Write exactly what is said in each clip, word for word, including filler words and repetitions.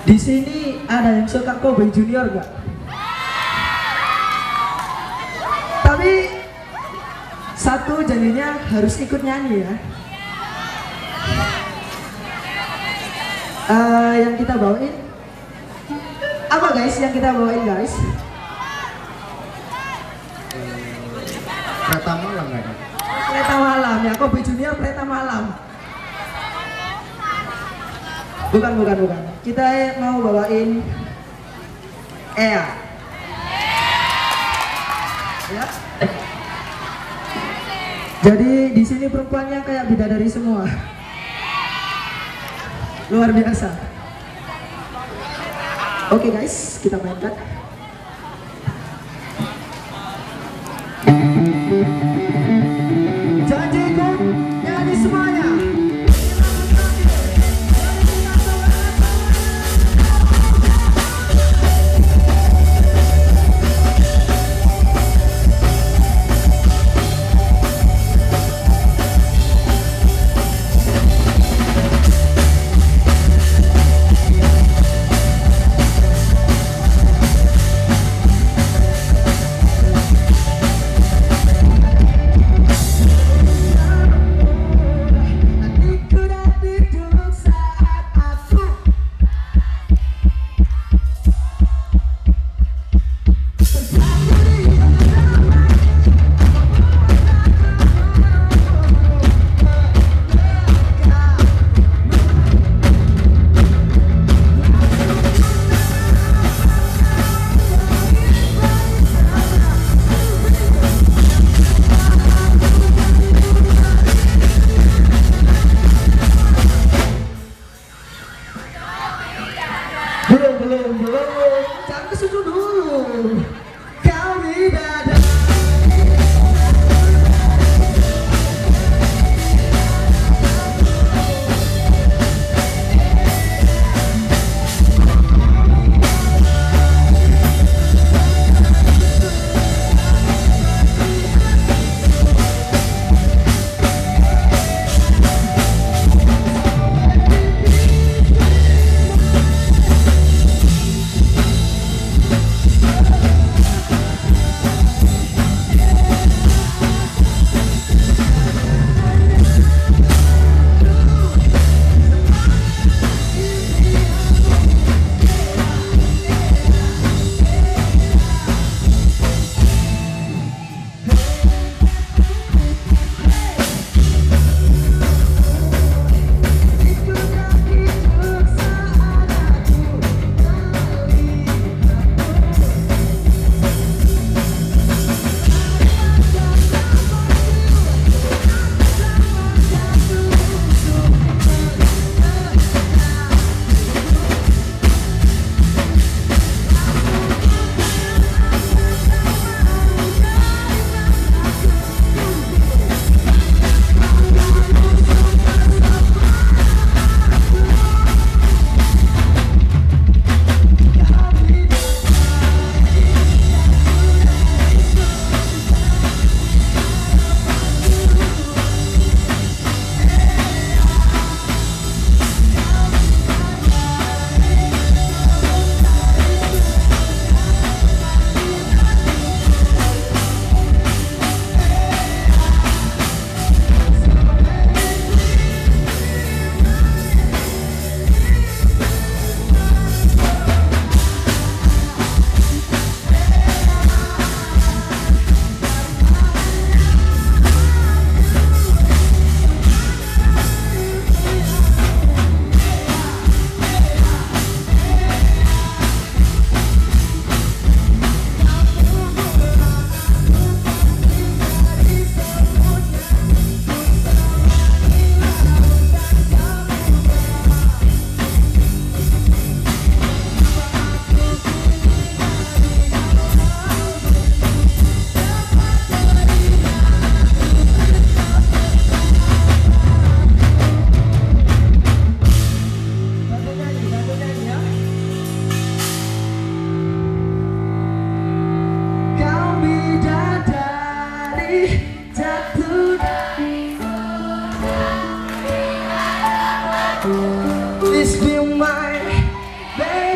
Di sini ada yang suka Kobe Junior gak? Tapi satu janjinya harus ikut nyanyi ya. Uh, yang kita bawain apa guys? Yang kita bawain guys? Kereta malam nggak ada? Kereta malam ya, Kobe Junior kereta malam. Bukan bukan bukan. Kita mau bawain Ea. Ya. Jadi di sini perempuannya kayak bidadari semua. Luar biasa. Oke guys, kita mainkan. Janji ikut nyanyi semuanya. Belum, belum, belum. Jangan ke situ dulu. Kau bidadari. Please be mine, baby.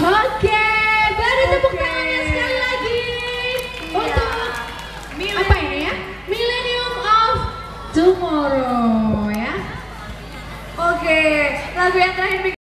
Oke, beri tepuk Oke. tangannya sekali lagi Iya. untuk apa ini ya? Millennium of Tomorrow ya. Oke, lagu yang terakhir